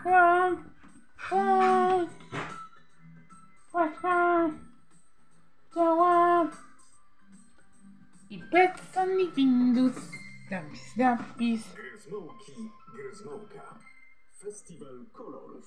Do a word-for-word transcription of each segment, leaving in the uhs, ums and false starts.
Come, come, come, działam. I Betson Windows. Zapis, zapis. Gryzmołki, Gryzmołka. Festiwal kolorów.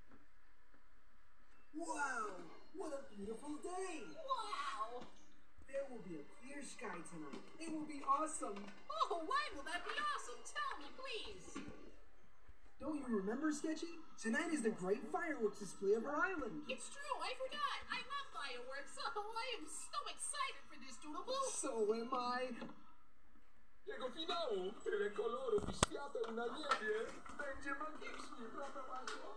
Wow! What a beautiful day! Wow! There will be a clear sky tonight. It will be awesome. Oh, why will that be awesome? Tell me, please. Don't you remember, Sketchy? Tonight is the great fireworks display of our island. It's true, I forgot. I love fireworks. Oh, I am so excited for this, Doodleboo. So am I. Jego finału, tyle kolorów i świateł na niebie. Będzie magicznie, prawda, Mario?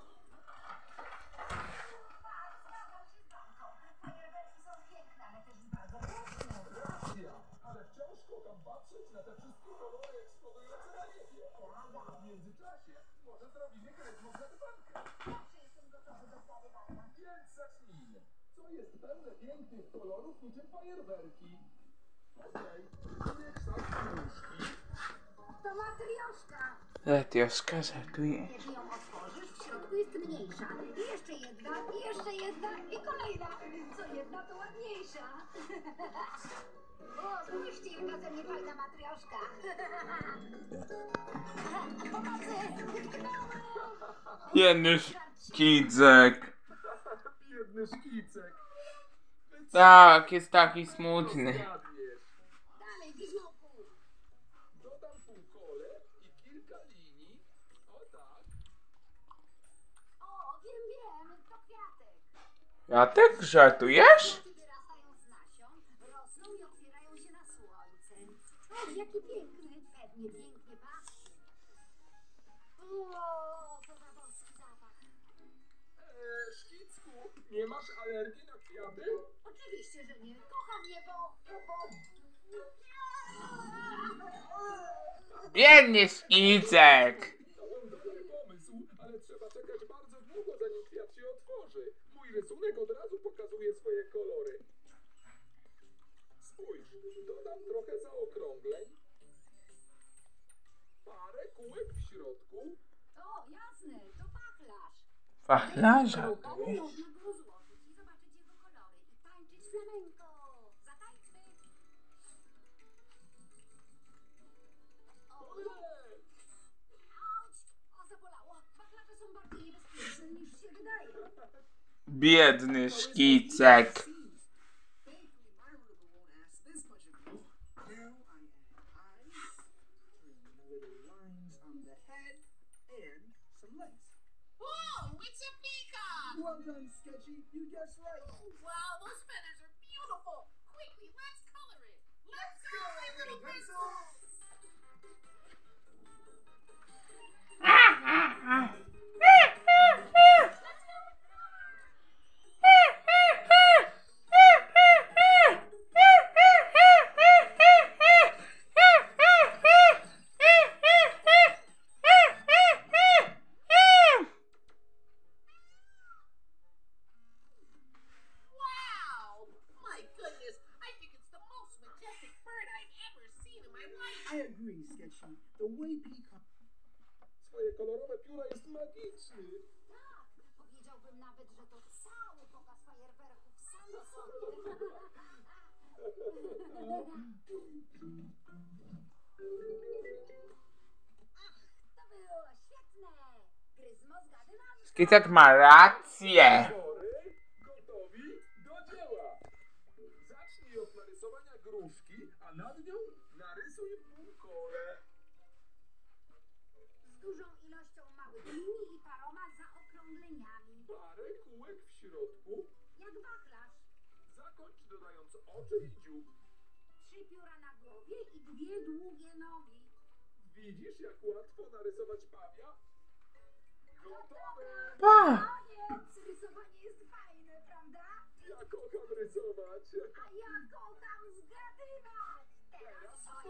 Racja, ale wciąż kocham patrzeć na te wszystkie kolory eksplodujące na niebie. W międzyczasie może zrobimy gryzmą zgadywankę. Więc zacznijmy. Co jest pełne pięknych kolorów niczym fajerwerki? Okej, który kształt nóżki? To matrioszka. Letioszka żartuje. Kiedy ją otworzysz, w środku jest mniejsza. I jeszcze jedna, i jeszcze jedna, i kolejna. Co jedna, to ładniejsza. O, spójrzcie, jaka ze mnie fajna matrioszka. Pomocy! Utknąłem! Biedny szkicek. Biedny szkicek. Tak, jest taki smutny. Zgadniesz. Dalej, Gizmoku! Dodam półkole i kilka linii. O tak. O, wiem, wiem, to kwiatek. Jatek, żartujesz? Kwiaty wyrastają z nasion, rosną i otwierają się na słońce. O, jaki piękny! Pewnie pięknie pachnie. O, co za boski zapach. Eee, Szkicku, nie masz alergii na kwiaty? Oczywiście, że nie. Kocham je, bo... bo... Biedny szkicek. To był dobry pomysł, ale trzeba czekać bardzo długo, zanim kwiat się otworzy. Mój rysunek od razu pokazuje swoje kolory. Spójrz, dodam trochę zaokrągleń. Parę kółek w środku. O, jasne, to wachlarz. Wachlarza. O, można go złożyć i zobaczyć jego kolory i tańczyć flamenco. Zatańczmy. O, Ojej! auć! O, zabolało. Wachlarze są bardziej niebezpieczne niż się wydaje. Biedny szkicek. Thankfully, my ruler won't ask this much of you. Now I add eyes, three little lines on the head, and some legs. Whoa, it's a peacock. Well done, Sketchy. You guessed right. Wow, those feathers are beautiful. Quickly, let's color it. Let's go, my little pencils. Wow! My goodness, I think it's the most majestic bird I've ever seen in my life. I agree, Sketchy. The way peacock... Swoje kolorowe pióra jest magiczny. Tak, powiedziałbym nawet, że to cały pokaz fajerwerków sam w sobie. Ach, to było świetne. Gryzmo zgadywanka. Szkicek ma rację. Chory, gotowi, do dzieła. Zacznij od narysowania gruszki, a nad nią narysuj półkole. Z dużą ilością małych linii i paroma zaokrągleniami. Parę kółek w środku. Jak wachlarz. Zakończ dodając oczy i dziób. Trzy pióra na głowie i dwie długie nogi. Widzisz, jak łatwo narysować pawia? Gotowe! Pa. Koniec! Rysowanie jest fajne, prawda? Ja kocham rysować. A ja kocham zgadywać.